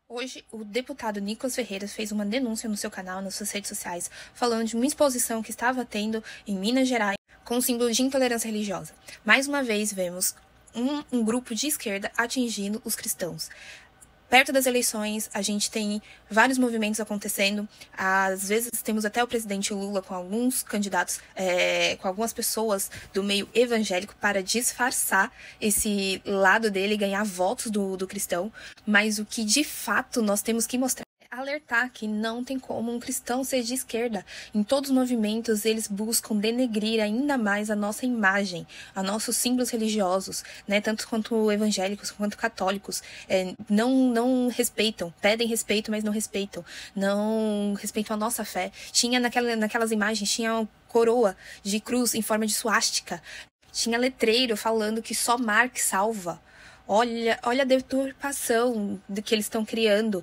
Hoje, o deputado Nicolas Ferreira fez uma denúncia no seu canal, nas suas redes sociais, falando de uma exposição que estava tendo em Minas Gerais com símbolos de intolerância religiosa. Mais uma vez, vemos um grupo de esquerda atingindo os cristãos. Perto das eleições, a gente tem vários movimentos acontecendo. Às vezes, temos até o presidente Lula com alguns candidatos, com algumas pessoas do meio evangélico para disfarçar esse lado dele e ganhar votos do cristão. Mas o que, de fato, nós temos que mostrar alertar que não tem como um cristão ser de esquerda. Em todos os movimentos, eles buscam denegrir ainda mais a nossa imagem, a nossos símbolos religiosos, né? Tanto quanto evangélicos quanto católicos. Não respeitam, pedem respeito, mas não respeitam a nossa fé. Tinha naquelas imagens, tinha uma coroa de cruz em forma de suástica. Tinha letreiro falando que só Marx salva. Olha a deturpação que eles estão criando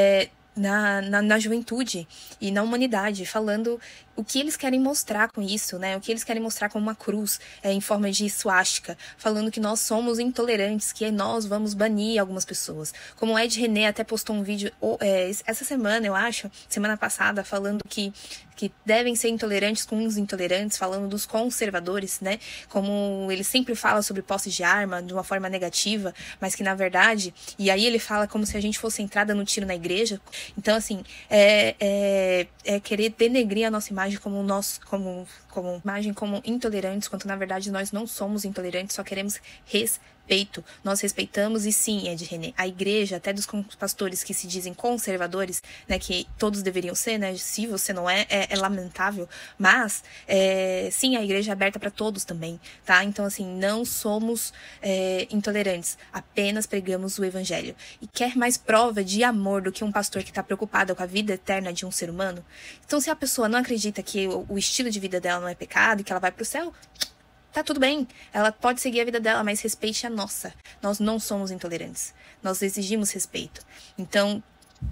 na juventude e na humanidade, falando o que eles querem mostrar com isso, né? O que eles querem mostrar com uma cruz em forma de suástica, falando que nós somos intolerantes, que nós vamos banir algumas pessoas. Como o Ed René até postou um vídeo essa semana, eu acho, semana passada, falando que devem ser intolerantes com os intolerantes, falando dos conservadores, né? Como ele sempre fala sobre posse de arma de uma forma negativa, mas que na verdade, e aí ele fala como se a gente fosse entrada no tiro na igreja. Então, assim, querer denegrir a nossa imagem como imagem como intolerantes, quando na verdade nós não somos intolerantes, só queremos respeito. Nós respeitamos, e sim, Ed René, a igreja, até dos pastores que se dizem conservadores, né, que todos deveriam ser, né, se você não é lamentável, mas sim, a igreja é aberta para todos também, tá? Então, assim, não somos intolerantes, apenas pregamos o evangelho. E quer mais prova de amor do que um pastor que está preocupado com a vida eterna de um ser humano? Então, se a pessoa não acredita que o estilo de vida dela não é pecado e que ela vai para o céu, tá tudo bem, ela pode seguir a vida dela, mas respeite a nossa. Nós não somos intolerantes, nós exigimos respeito. Então,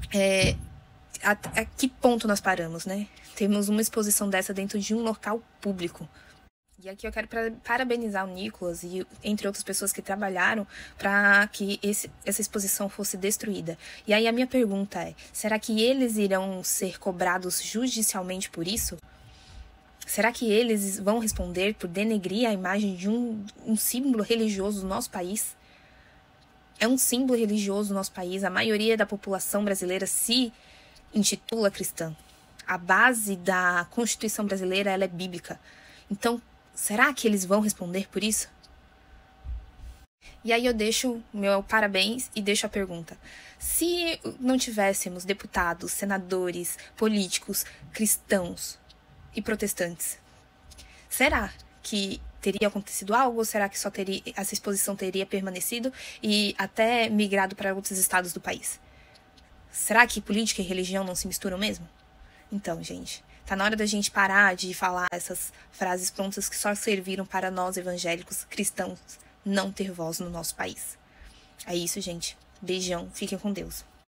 a que ponto nós paramos, né? Temos uma exposição dessa dentro de um local público. E aqui eu quero parabenizar o Nicolas e entre outras pessoas que trabalharam para que essa exposição fosse destruída. E aí a minha pergunta é, será que eles irão ser cobrados judicialmente por isso? Será que eles vão responder por denegrir a imagem de um símbolo religioso do nosso país? É um símbolo religioso do nosso país. A maioria da população brasileira se intitula cristã. A base da Constituição brasileira ela é bíblica. Então, será que eles vão responder por isso? E aí eu deixo meu parabéns e deixo a pergunta. Se não tivéssemos deputados, senadores, políticos, cristãos e protestantes, será que teria acontecido algo? Ou será que essa exposição teria permanecido e até migrado para outros estados do país? Será que política e religião não se misturam mesmo? Então, gente, tá na hora da gente parar de falar essas frases prontas que só serviram para nós evangélicos cristãos não ter voz no nosso país. É isso, gente. Beijão. Fiquem com Deus.